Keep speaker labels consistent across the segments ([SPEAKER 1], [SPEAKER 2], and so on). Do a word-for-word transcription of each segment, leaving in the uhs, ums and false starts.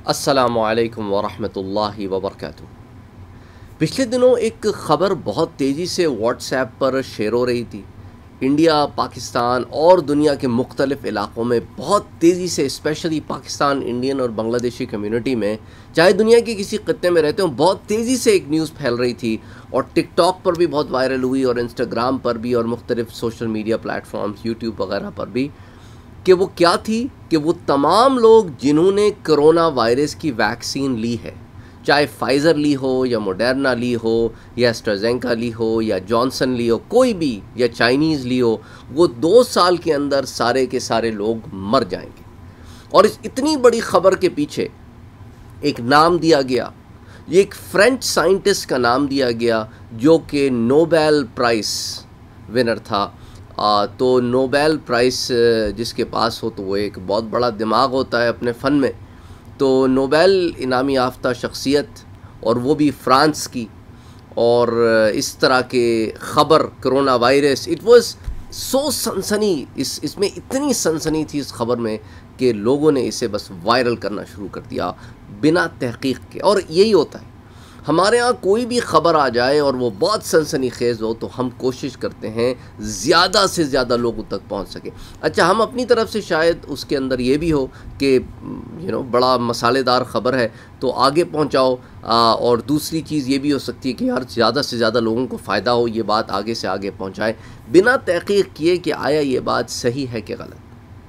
[SPEAKER 1] अस्सलामुअलैकुम वरहमतुल्लाहि वबरकातुहू। पिछले दिनों एक ख़बर बहुत तेज़ी से व्हाट्सएप पर शेयर हो रही थी। इंडिया, पाकिस्तान और दुनिया के मुख्तलिफ़ इलाक़ों में बहुत तेज़ी से, स्पेशली पाकिस्तान, इंडियन और बांग्लादेशी कम्युनिटी में, चाहे दुनिया के किसी ख़त्ते में रहते हो, बहुत तेज़ी से एक न्यूज़ फैल रही थी और टिकटॉक पर भी बहुत वायरल हुई और इंस्टाग्राम पर भी और मुख्तलिफ़ सोशल मीडिया प्लेटफॉर्म्स, यूट्यूब वगैरह पर भी, कि वो क्या थी कि वो तमाम लोग जिन्होंने कोरोना वायरस की वैक्सीन ली है, चाहे फाइज़र ली हो या मोडर्ना ली हो या एस्ट्राजेनेका ली हो या जॉनसन ली हो, कोई भी, या चाइनीज़ ली हो, वो दो साल के अंदर सारे के सारे लोग मर जाएंगे। और इस इतनी बड़ी ख़बर के पीछे एक नाम दिया गया, ये एक फ्रेंच साइंटिस्ट का नाम दिया गया जो कि नोबेल प्राइज़ विनर था। आ, तो नोबेल प्राइज़ जिसके पास हो तो वो एक बहुत बड़ा दिमाग होता है अपने फ़न में। तो नोबेल इनामी याफ्ता शख्सियत, और वो भी फ़्रांस की, और इस तरह के ख़बर corona virus, it was so सनसनी, इस इसमें इतनी सनसनी थी इस ख़बर में कि लोगों ने इसे बस वायरल करना शुरू कर दिया बिना तहक़ीक़ के। और यही होता है, हमारे यहाँ कोई भी ख़बर आ जाए और वो बहुत सनसनीखेज़ हो तो हम कोशिश करते हैं ज़्यादा से ज़्यादा लोगों तक पहुँच सके। अच्छा, हम अपनी तरफ से शायद उसके अंदर ये भी हो कि यू नो बड़ा मसालेदार ख़बर है तो आगे पहुँचाओ, और दूसरी चीज़ ये भी हो सकती है कि यार ज़्यादा से ज़्यादा लोगों को फ़ायदा हो, ये बात आगे से आगे पहुँचाए बिना तहक़ीक़ किए कि आया ये बात सही है कि गलत।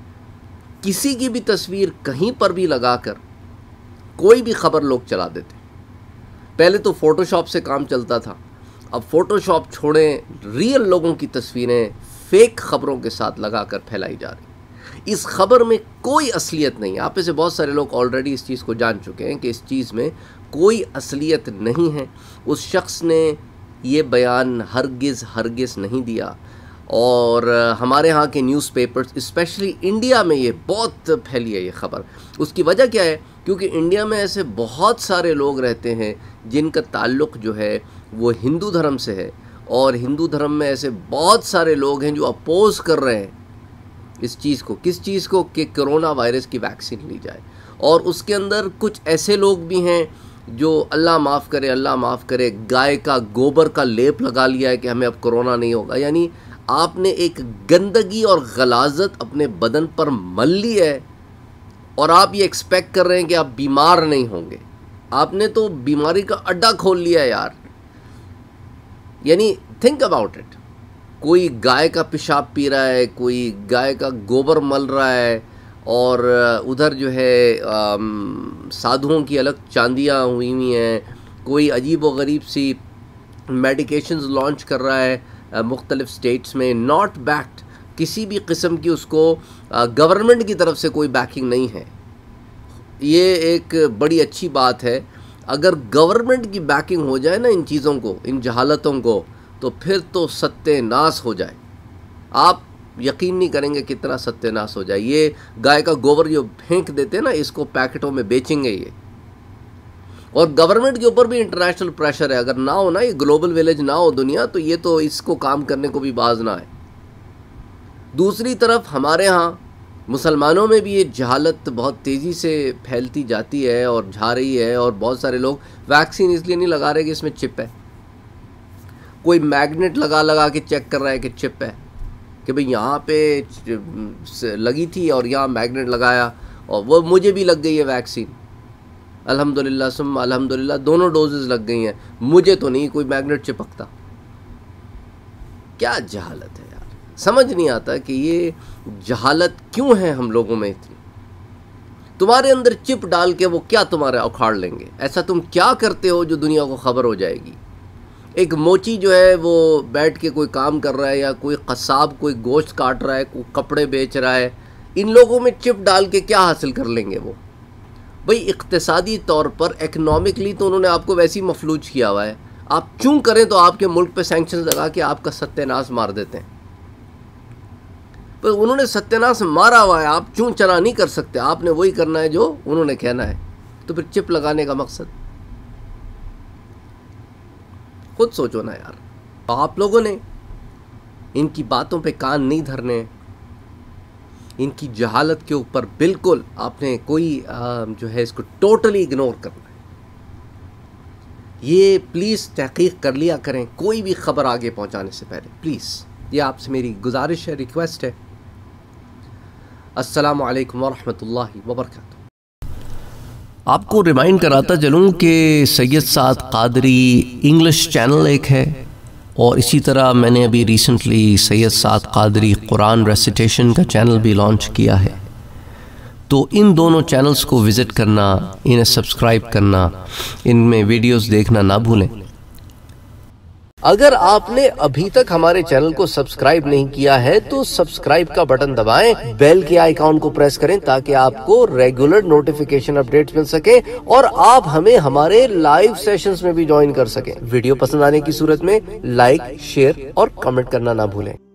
[SPEAKER 1] किसी की भी तस्वीर कहीं पर भी लगा कर कोई भी ख़बर लोग चला देते। पहले तो फ़ोटोशॉप से काम चलता था, अब फ़ोटोशॉप छोड़ें, रियल लोगों की तस्वीरें फ़ेक ख़बरों के साथ लगाकर फैलाई जा रही। इस ख़बर में कोई असलियत नहीं है। आप में से बहुत सारे लोग ऑलरेडी इस चीज़ को जान चुके हैं कि इस चीज़ में कोई असलियत नहीं है। उस शख्स ने ये बयान हरगिज़ हरगिज़ नहीं दिया। और हमारे यहाँ के न्यूज़पेपर्स, स्पेशली इंडिया में ये बहुत फैली है ये ख़बर। उसकी वजह क्या है? क्योंकि इंडिया में ऐसे बहुत सारे लोग रहते हैं जिनका ताल्लुक़ जो है वो हिंदू धर्म से है, और हिंदू धर्म में ऐसे बहुत सारे लोग हैं जो अपोज़ कर रहे हैं इस चीज़ को। किस चीज़ को? कि कोरोना वायरस की वैक्सीन ली जाए। और उसके अंदर कुछ ऐसे लोग भी हैं जो अल्लाह माफ़ करे, अल्लाह माफ़ करे, गाय का गोबर का लेप लगा लिया है कि हमें अब कोरोना नहीं होगा। यानी आपने एक गंदगी और गलाज़त अपने बदन पर मल ली है और आप ये एक्सपेक्ट कर रहे हैं कि आप बीमार नहीं होंगे। आपने तो बीमारी का अड्डा खोल लिया है यार। यानी थिंक अबाउट इट। कोई गाय का पेशाब पी रहा है, कोई गाय का गोबर मल रहा है, और उधर जो है साधुओं की अलग चांदियाँ हुई हुई हैं, कोई अजीब व गरीब सी मेडिकेशंस लॉन्च कर रहा है मुख्तलिफ़ स्टेट्स में, नॉट बैक्ड, किसी भी किस्म की उसको गवर्नमेंट की तरफ से कोई बैकिंग नहीं है। ये एक बड़ी अच्छी बात है। अगर गवर्नमेंट की बैकिंग हो जाए ना इन चीज़ों को, इन जहालतों को, तो फिर तो सत्यानाश हो जाए। आप यकीन नहीं करेंगे कितना सत्यानाश हो जाए। ये गाय का गोबर जो फेंक देते हैं ना, इसको पैकेटों में बेचेंगे ये। और गवर्नमेंट के ऊपर भी इंटरनेशनल प्रेशर है। अगर ना हो ना, ये ग्लोबल विलेज ना हो दुनिया, तो ये तो इसको काम करने को भी बाज ना है। दूसरी तरफ हमारे यहाँ मुसलमानों में भी ये जहालत बहुत तेज़ी से फैलती जाती है और जा रही है, और बहुत सारे लोग वैक्सीन इसलिए नहीं लगा रहे कि इसमें चिप है। कोई मैग्नेट लगा लगा के चेक कर रहा है कि चिप है, कि भाई यहाँ पे लगी थी और यहाँ मैग्नेट लगाया और वो मुझे भी लग गई है वैक्सीन, अल्हम्दुलिल्लाह सुम्मा अल्हम्दुलिल्लाह, दोनों डोजेज़ लग गई हैं, मुझे तो नहीं कोई मैग्नेट चिपकता। क्या जहालत है यार, समझ नहीं आता कि ये जहालत क्यों है हम लोगों में इतनी। तुम्हारे अंदर चिप डाल के वो क्या तुम्हारे उखाड़ लेंगे? ऐसा तुम क्या करते हो जो दुनिया को खबर हो जाएगी? एक मोची जो है वो बैठ के कोई काम कर रहा है, या कोई कसाब कोई गोश्त काट रहा है, कोई कपड़े बेच रहा है, इन लोगों में चिप डाल के क्या हासिल कर लेंगे वो? भाई इक़्तिसादी तौर पर, इकनॉमिकली तो उन्होंने आपको वैसे ही मफलूज किया हुआ है। आप चूँ करें तो आपके मुल्क पे सैंक्शंस लगा के आपका सत्यानाश मार देते हैं। पर उन्होंने सत्यानाश मारा हुआ है, आप चूँ चना नहीं कर सकते। आपने वही करना है जो उन्होंने कहना है। तो फिर चिप लगाने का मकसद खुद सोचो ना यार। आप लोगों ने इनकी बातों पे कान नहीं धरने। इनकी जहालत के ऊपर बिल्कुल आपने कोई आ, जो है इसको टोटली इग्नोर करना है। ये प्लीज़ तहकीक कर लिया करें कोई भी ख़बर आगे पहुंचाने से पहले, प्लीज़। ये आपसे मेरी गुजारिश है, रिक्वेस्ट है। अस्सलामु अलैकुम वरहमतुल्लाहि वबरकातुहू। आपको रिमाइंड कराता चलूँ कि सैयद साद कादरी इंग्लिश चैनल एक है, और इसी तरह मैंने अभी रिसेंटली सैयद साद कादरी कुरान रेसिटेशन का चैनल भी लॉन्च किया है। तो इन दोनों चैनल्स को विज़िट करना, इन्हें सब्सक्राइब करना, इनमें वीडियोस देखना ना भूलें। अगर आपने अभी तक हमारे चैनल को सब्सक्राइब नहीं किया है तो सब्सक्राइब का बटन दबाएं, बेल के आइकॉन को प्रेस करें ताकि आपको रेगुलर नोटिफिकेशन अपडेट्स मिल सके और आप हमें हमारे लाइव सेशंस में भी ज्वाइन कर सकें। वीडियो पसंद आने की सूरत में लाइक, शेयर और कमेंट करना ना भूलें।